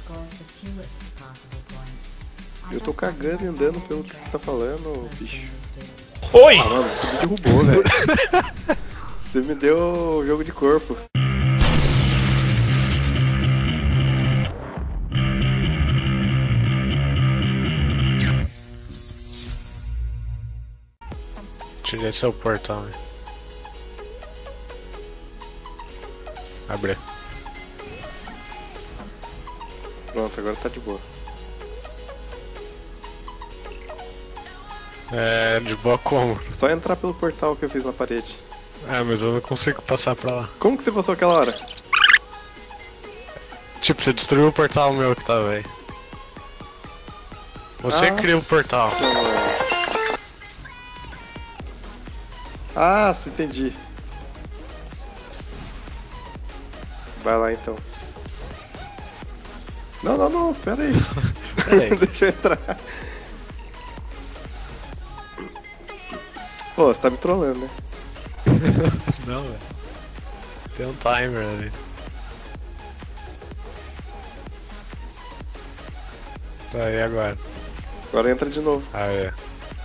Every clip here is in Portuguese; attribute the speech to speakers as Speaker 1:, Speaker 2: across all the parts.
Speaker 1: Eu tô cagando e andando pelo que você tá falando, bicho.
Speaker 2: Oi!
Speaker 1: Ah, mano, você me derrubou, velho. Você me deu jogo de corpo.
Speaker 2: Tirei seu portão, né? Abre.
Speaker 1: Pronto, agora tá de boa.
Speaker 2: É, de boa como?
Speaker 1: Só entrar pelo portal que eu fiz na parede.
Speaker 2: Ah, mas eu não consigo passar pra lá.
Speaker 1: Como que você passou aquela hora?
Speaker 2: Tipo, você destruiu o portal meu que tava aí. Você cria o portal.
Speaker 1: Ah, entendi. Vai lá então. Não, pera aí.
Speaker 2: Pera aí.
Speaker 1: Deixa eu entrar. Pô, você tá me trollando, né?
Speaker 2: Não, velho. Tem um timer ali. Tá aí agora.
Speaker 1: Agora entra de novo.
Speaker 2: Ah, é.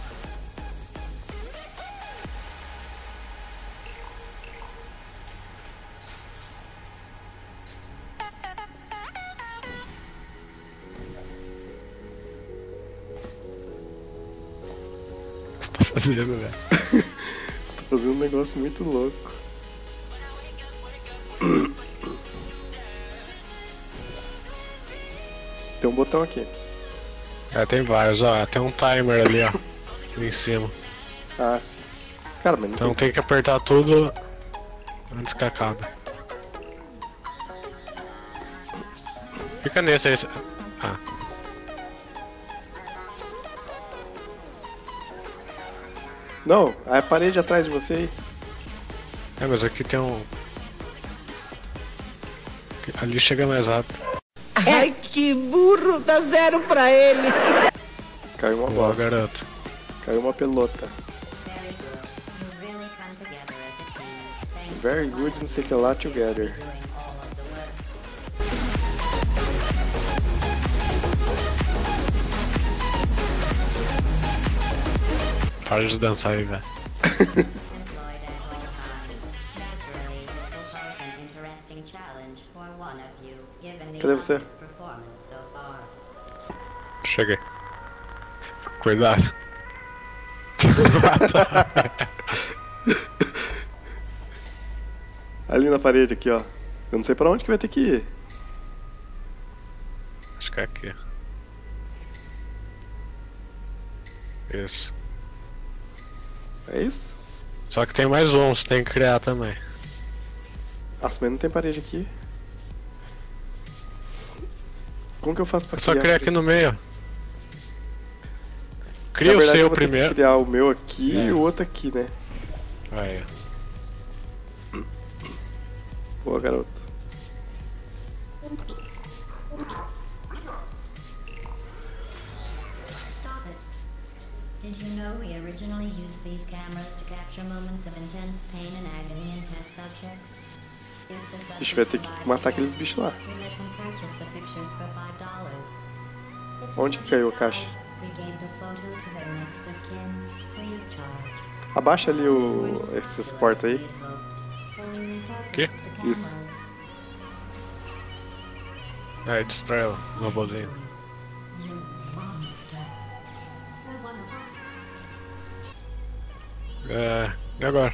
Speaker 2: O que você tá fazendo, velho?
Speaker 1: Tô fazendo um negócio muito louco. Tem um botão aqui.
Speaker 2: É, tem vários, ó. Tem um timer ali, ó. Ali em cima.
Speaker 1: Ah, sim. Cara, mas não
Speaker 2: Então
Speaker 1: tem...
Speaker 2: tem que apertar tudo antes que acabe. Fica nesse aí. Ah.
Speaker 1: Não, é a parede atrás de você aí.
Speaker 2: É, mas aqui tem um... Ali chega mais rápido.
Speaker 3: Ai, que burro! Dá 0 pra ele!
Speaker 1: Caiu uma
Speaker 2: Boa,
Speaker 1: bola.
Speaker 2: garoto.
Speaker 1: Caiu uma pelota. Very good, não sei o que lá, together.
Speaker 2: Para de dançar aí, velho.
Speaker 1: Cadê você?
Speaker 2: Cheguei. Cuidado.
Speaker 1: Ali na parede, aqui, ó. Eu não sei pra onde que vai ter que ir.
Speaker 2: Acho que é aqui. Isso.
Speaker 1: É isso?
Speaker 2: Só que tem mais um, você tem que criar também.
Speaker 1: Nossa, mas não tem parede aqui. Como que eu faço pra
Speaker 2: É só
Speaker 1: criar?
Speaker 2: criar aqui no meio. Cria
Speaker 1: Na
Speaker 2: o
Speaker 1: verdade, eu
Speaker 2: seu
Speaker 1: vou ter que
Speaker 2: primeiro.
Speaker 1: criar o meu aqui
Speaker 2: É.
Speaker 1: e o outro aqui, né?
Speaker 2: Aí.
Speaker 1: Boa, garoto.
Speaker 4: Stop it. Did you know we originally used these cameras to capture moments of intense pain and agony in test subjects? If the
Speaker 1: A gente vai ter
Speaker 4: subjects
Speaker 1: que matar aqueles bichos lá.
Speaker 4: we let them purchase the pictures for $5. If the
Speaker 1: Onde que caiu a
Speaker 4: subject
Speaker 1: caixa?
Speaker 4: died, we gave the photo to their next of kin, free of charge.
Speaker 1: Abaixa ali esses portas aí.
Speaker 4: So we repurposed
Speaker 2: Que?
Speaker 4: the
Speaker 1: Isso.
Speaker 4: cameras.
Speaker 2: Aí, destrói o robôzinho.
Speaker 4: You monster.
Speaker 2: É. E agora?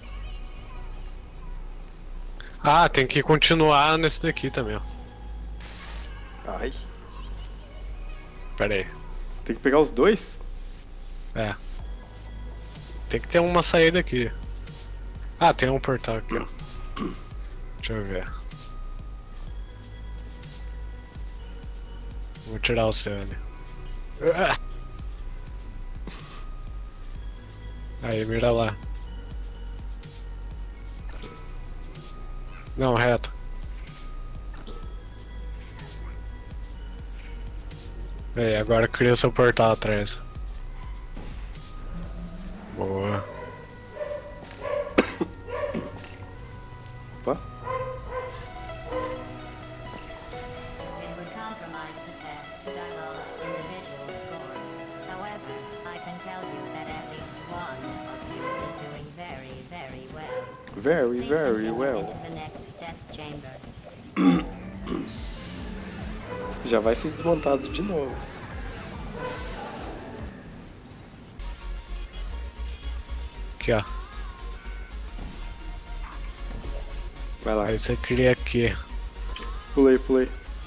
Speaker 2: Ah, tem que continuar nesse daqui também, ó.
Speaker 1: Ai.
Speaker 2: Pera aí.
Speaker 1: Tem que pegar os dois?
Speaker 2: É. Tem que ter uma saída aqui. Ah, tem um portal aqui, ó. Deixa eu ver. Vou tirar o seu ali. Ah! Aí, mira lá. Não, reto. Aí, agora cria seu portal atrás. Boa.
Speaker 1: Opa.
Speaker 4: It would compromise to divulge individual scores. However, I can tell you that at least one of you is doing very, very well.
Speaker 1: Very,
Speaker 4: Please
Speaker 1: very
Speaker 4: continue
Speaker 1: well.
Speaker 4: into the next test chamber.
Speaker 1: Já vai ser desmontado de novo.
Speaker 2: Aqui, ó.
Speaker 1: Vai lá.
Speaker 2: Aí você cria aqui.
Speaker 1: Pulei, pulei.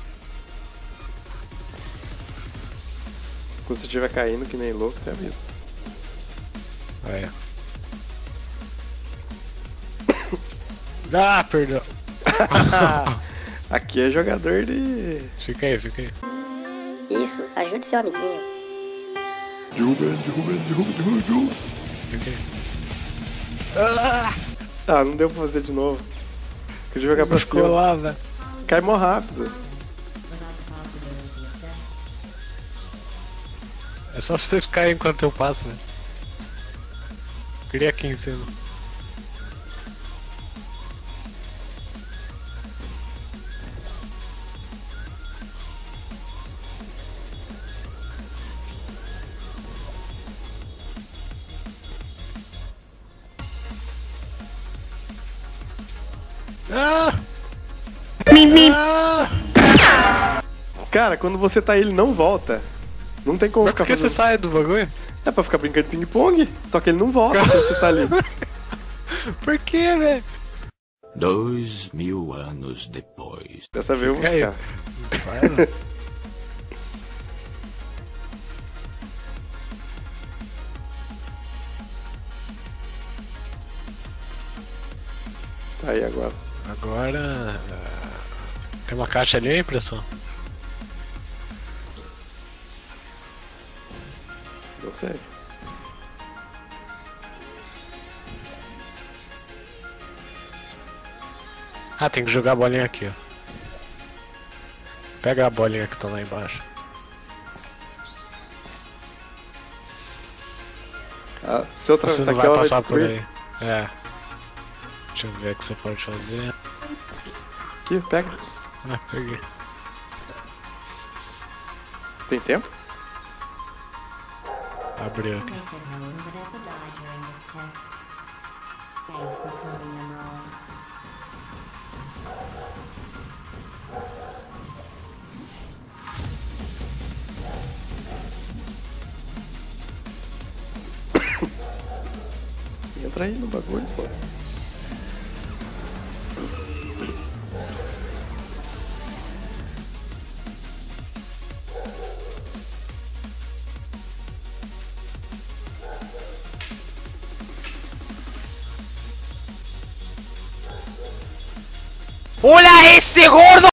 Speaker 1: Quando você estiver caindo que nem louco, você avisa.
Speaker 2: Aí. Ah, perdão.
Speaker 1: Aqui é jogador de...
Speaker 2: Fica aí, fica aí.
Speaker 5: Isso, ajude seu amiguinho.
Speaker 1: Derruba.
Speaker 2: Fica aí.
Speaker 1: Ah, não deu pra fazer de novo. Queria jogar pra
Speaker 2: Ficou
Speaker 1: cima.
Speaker 2: lá, velho.
Speaker 1: Cai mó rápido.
Speaker 4: Without the possibility of death.
Speaker 2: É só você ficar aí enquanto eu passo, velho. Cria aqui em cima. Ah! Ah!
Speaker 1: Cara, quando você tá aí, ele não volta. Não tem como
Speaker 2: Mas
Speaker 1: ficar
Speaker 2: por que você
Speaker 1: fazendo...
Speaker 2: sai do bagulho?
Speaker 1: É pra ficar brincando de ping-pong. Só que ele não volta quando você tá ali.
Speaker 2: Por que, velho?
Speaker 6: 2000 anos depois.
Speaker 1: Dessa vez eu vou
Speaker 2: Fica aí.
Speaker 1: ficar.
Speaker 2: Sai, velho.
Speaker 1: Tá aí agora.
Speaker 2: Agora. Tem uma caixa ali, a impressão.
Speaker 1: Não sei.
Speaker 2: Ah, tem que jogar a bolinha aqui, ó. Pega a bolinha que tá lá embaixo.
Speaker 1: Ah, se eu
Speaker 2: Você
Speaker 1: atravessar
Speaker 2: não
Speaker 1: aqui,
Speaker 2: vai
Speaker 1: ela vai
Speaker 2: passar por
Speaker 1: destruir.
Speaker 2: aí. É. Deixa eu ver o que você pode fazer.
Speaker 1: Aqui, pega.
Speaker 2: Ah, peguei.
Speaker 1: Tem tempo?
Speaker 2: Abriu aqui.
Speaker 4: They said no one would ever die during this test. Thanks for proving them wrong.
Speaker 1: Entra aí no bagulho, pô.
Speaker 3: ¡Hola ese gordo!